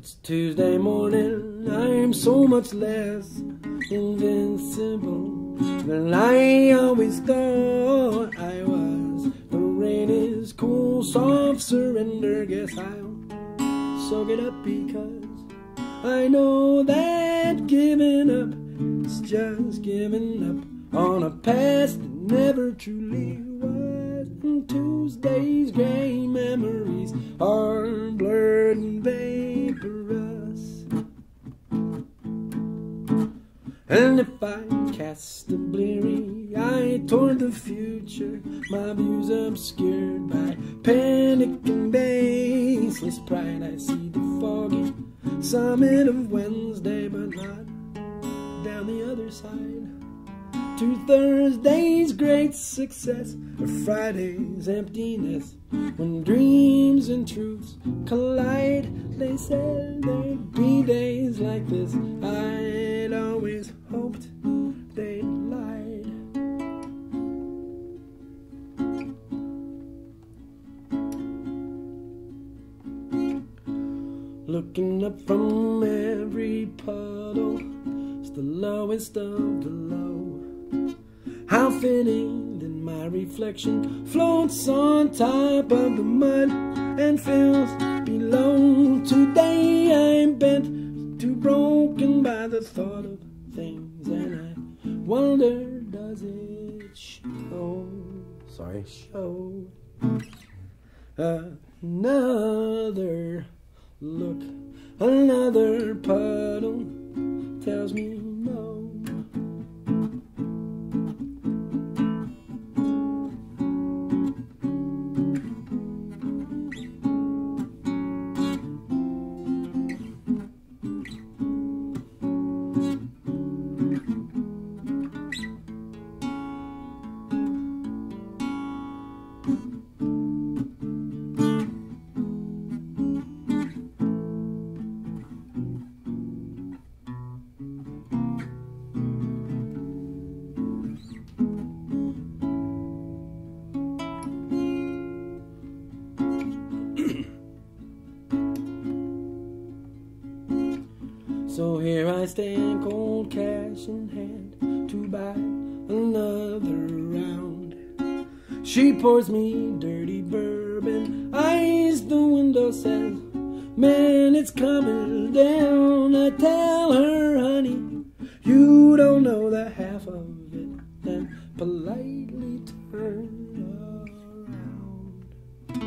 It's Tuesday morning, I'm so much less invincible than I always thought I was. The rain is cool, soft surrender, guess I'll soak it up because I know that giving up is just giving up on a past that never truly was. And Tuesday's gray memories are blurred and vaporous. And if I cast a bleary eye toward the future, my views obscured by panic and baseless pride, I see the foggy summit of Wednesday, but not down the other side to Thursday's great success or Friday's emptiness. When dreams and truths collide, they said there'd be days like this. I'd always hoped they'd lied. Looking up from every puddle, it's the lowest of the low. How fitting that my reflection floats on top of the mud and fills below. Today I'm bent, too broken by the thought of things, and I wonder, does it show? Show another look, another puddle tells me no. So here I stand, cold cash in hand, to buy another round. She pours me dirty bourbon, eyes the window, says, man, it's coming down. I tell her, honey, you don't know the half of it, then politely turn around.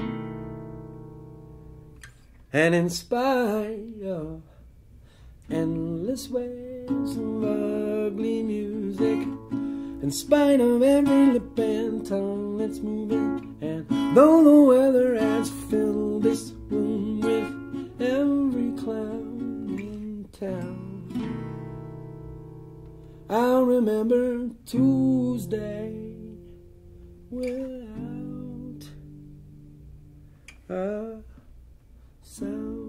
And in spite of endless waves of ugly music, in spite of every lip and tongue that's moving, and though the weather has filled this room with every clown in town, I'll remember Tuesday without a sound.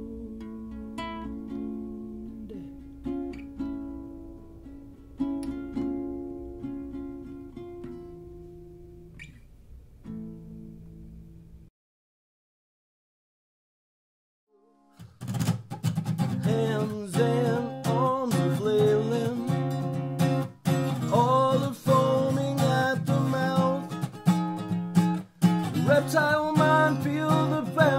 Hands and arms are flailing, all are foaming at the mouth. The reptile mind feel the